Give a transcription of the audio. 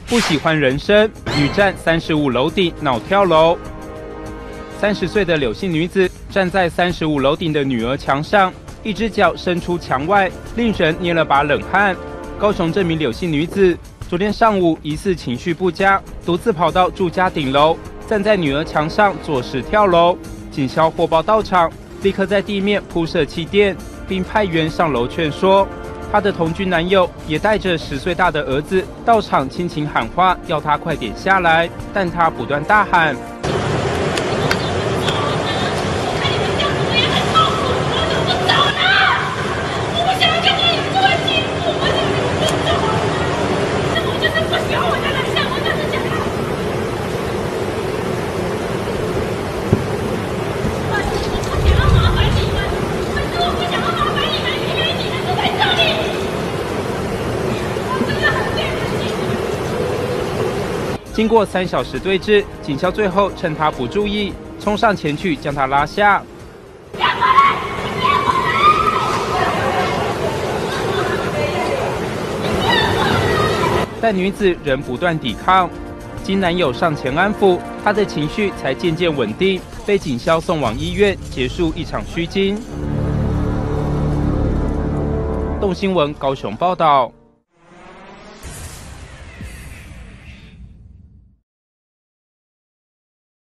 不喜欢人生，女站35楼顶闹跳楼。30岁的柳姓女子站在35楼顶的女儿墙上，一只脚伸出墙外，令人捏了把冷汗。高雄这名柳姓女子昨天上午疑似情绪不佳，独自跑到住家顶楼，站在女儿墙上作势跳楼。警消获报到场，立刻在地面铺设气垫，并派员上楼劝说。她的同居男友也带着10岁大的儿子到场亲情喊话，要她快点下来，但她不断大喊。经过3小时对峙，警消最后趁他不注意，冲上前去将他拉下。但女子仍不断抵抗，经男友上前安抚，她的情绪才渐渐稳定，被警消送往医院，结束一场虚惊。动新闻高雄报道。